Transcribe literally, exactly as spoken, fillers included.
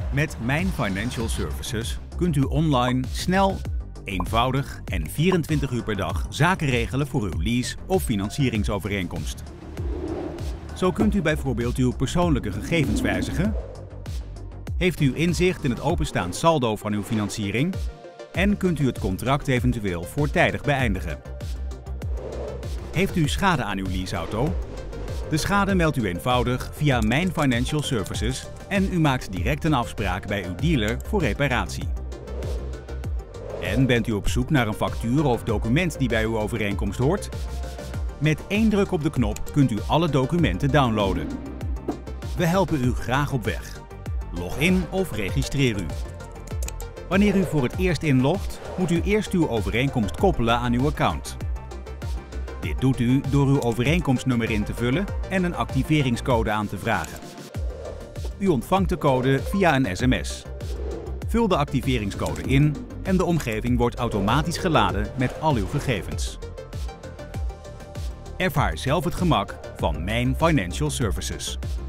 Met Mijn Financial Services kunt u online snel, eenvoudig en vierentwintig uur per dag zaken regelen voor uw lease- of financieringsovereenkomst. Zo kunt u bijvoorbeeld uw persoonlijke gegevens wijzigen, heeft u inzicht in het openstaand saldo van uw financiering en kunt u het contract eventueel voortijdig beëindigen. Heeft u schade aan uw leaseauto? De schade meldt u eenvoudig via Mijn Financial Services en u maakt direct een afspraak bij uw dealer voor reparatie. En bent u op zoek naar een factuur of document die bij uw overeenkomst hoort? Met één druk op de knop kunt u alle documenten downloaden. We helpen u graag op weg. Log in of registreer u. Wanneer u voor het eerst inlogt, moet u eerst uw overeenkomst koppelen aan uw account. Dit doet u door uw overeenkomstnummer in te vullen en een activeringscode aan te vragen. U ontvangt de code via een sms. Vul de activeringscode in en de omgeving wordt automatisch geladen met al uw gegevens. Ervaar zelf het gemak van Mijn Financial Services.